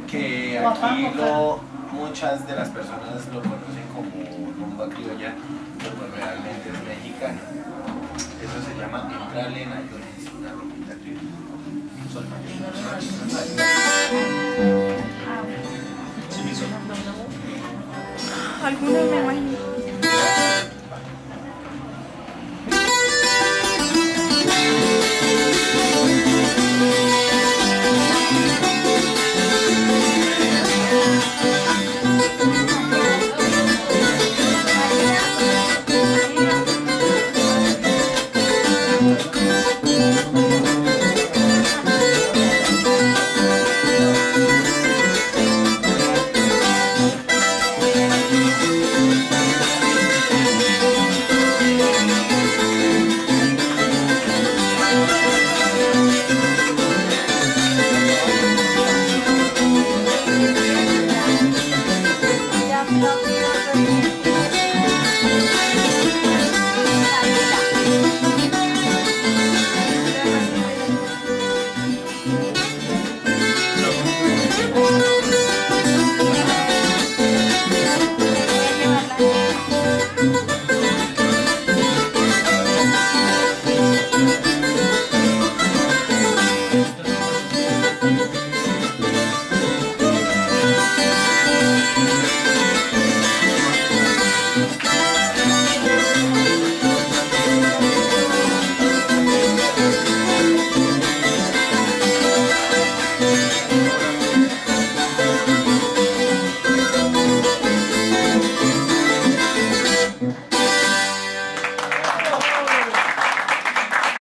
que aquí muchas de las personas lo conocen como rumba criolla, pero realmente es mexicana. Eso se llama entrarle en ayones, una rumbita criolla. Sol mayor. Algunos me imagino.